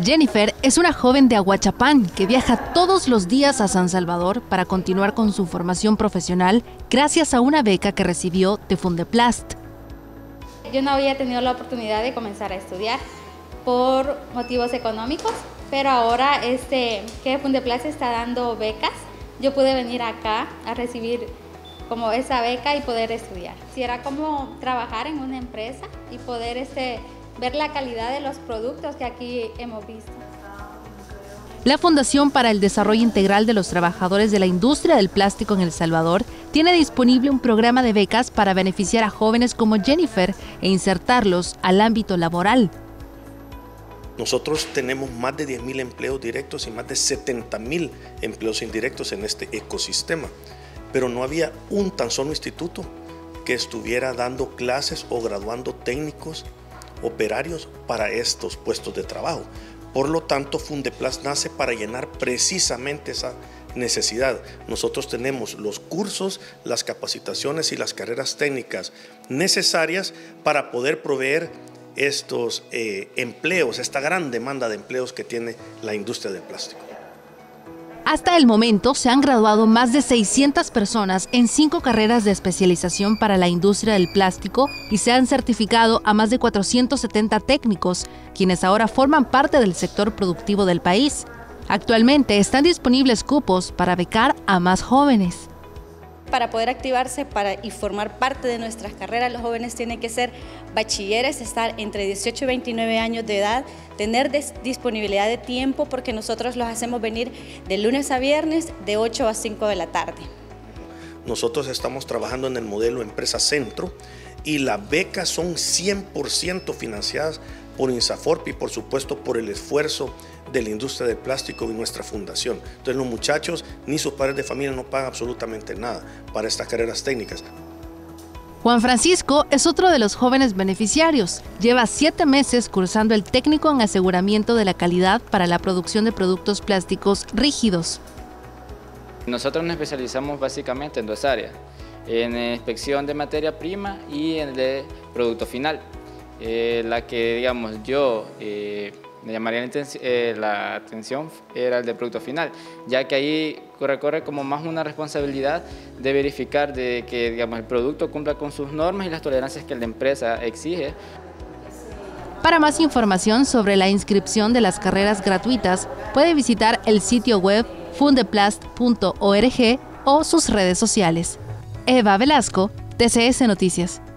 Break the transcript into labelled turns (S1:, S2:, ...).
S1: Jennifer es una joven de Ahuachapán que viaja todos los días a San Salvador para continuar con su formación profesional gracias a una beca que recibió de Fundeplast.
S2: Yo no había tenido la oportunidad de comenzar a estudiar por motivos económicos, pero ahora que Fundeplast está dando becas, yo pude venir acá a recibir como esa beca y poder estudiar. Si era como trabajar en una empresa y poder ver la calidad de los productos que aquí hemos visto.
S1: La Fundación para el Desarrollo Integral de los Trabajadores de la Industria del Plástico en El Salvador tiene disponible un programa de becas para beneficiar a jóvenes como Jennifer e insertarlos al ámbito laboral.
S3: Nosotros tenemos más de 10.000 empleos directos y más de 70.000 empleos indirectos en este ecosistema, pero no había un tan solo instituto que estuviera dando clases o graduando técnicos operarios para estos puestos de trabajo. Por lo tanto, Fundeplast nace para llenar precisamente esa necesidad. Nosotros tenemos los cursos, las capacitaciones y las carreras técnicas necesarias para poder proveer estos empleos, esta gran demanda de empleos que tiene la industria del plástico.
S1: Hasta el momento se han graduado más de 600 personas en 5 carreras de especialización para la industria del plástico y se han certificado a más de 470 técnicos, quienes ahora forman parte del sector productivo del país. Actualmente están disponibles cupos para becar a más jóvenes.
S4: Para poder activarse y formar parte de nuestras carreras, los jóvenes tienen que ser bachilleres, estar entre 18 y 29 años de edad, tener disponibilidad de tiempo porque nosotros los hacemos venir de lunes a viernes de 8 a 5 de la tarde.
S3: Nosotros estamos trabajando en el modelo Empresa Centro y las becas son 100% financiadas por INSAFORP y por supuesto por el esfuerzo de la industria del plástico y nuestra fundación. Entonces los muchachos ni sus padres de familia no pagan absolutamente nada para estas carreras técnicas.
S1: Juan Francisco es otro de los jóvenes beneficiarios. Lleva 7 meses cursando el técnico en aseguramiento de la calidad para la producción de productos plásticos rígidos.
S5: Nosotros nos especializamos básicamente en 2 áreas, en inspección de materia prima y en el de producto final. La que, digamos, yo me llamaría la atención era el de producto final, ya que ahí corre como más una responsabilidad de verificar de que, digamos, el producto cumpla con sus normas y las tolerancias que la empresa exige.
S1: Para más información sobre la inscripción de las carreras gratuitas, puede visitar el sitio web fundeplast.org o sus redes sociales. Eva Velasco, TCS Noticias.